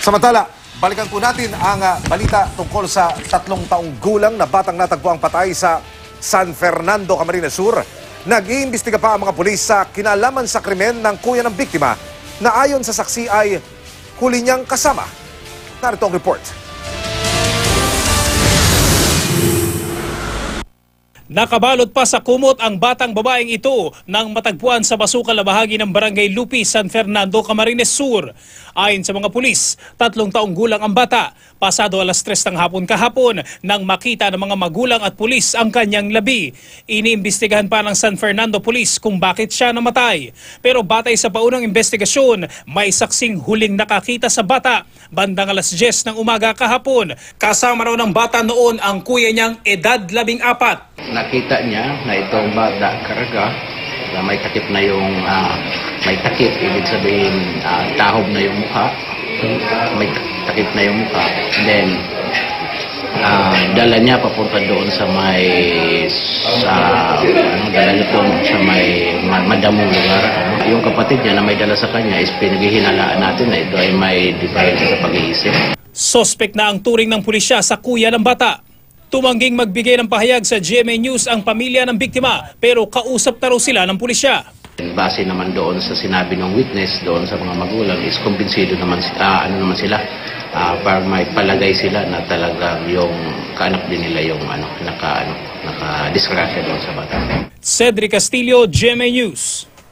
Samantala, balikan po natin ang balita tungkol sa 3 taong gulang na batang natagpuang patay sa San Fernando, Camarines Sur. Nag-iimbestiga pa ang mga pulis sa kinalaman sa krimen ng kuya ng biktima na ayon sa saksi ay huli niyang kasama. Narito ang report. Nakabalot pa sa kumot ang batang babaeng ito nang matagpuan sa basukal na bahagi ng Barangay Lupi, San Fernando, Camarines Sur. Ayon sa mga pulis, 3 taong gulang ang bata. Pasado alas 3 ng hapon kahapon nang makita ng mga magulang at pulis ang kanyang labi. Iniimbestigahan pa ng San Fernando Police kung bakit siya namatay. Pero batay sa paunang investigasyon, may saksing huling nakakita sa bata bandang alas 10 ng umaga kahapon. Kasama raw ng bata noon ang kuya niyang edad 14. Nakita niya na itong bata karga na may takip na yung may takip, ibig sabihin tahob na yung mukha, may takip na yung mukha. Then dala niya papunta doon sa may dala niya doon sa may madamong lugar. Yung kapatid niya na may dala sa kanya is pinaghihinalaan natin na ito ay may diferensya sa pag-iisip. Suspect na ang turing ng pulisya sa kuya ng bata. Tumangging magbigay ng pahayag sa GMA News ang pamilya ng biktima pero kausap na raw sila ng pulisya. Base naman doon sa sinabi ng witness doon sa mga magulang is kumbinsido naman sila para may palagay sila na talagang yung kaanak din nila yung naka-disgrasya doon sa bata. Cedric Castillo, GMA News.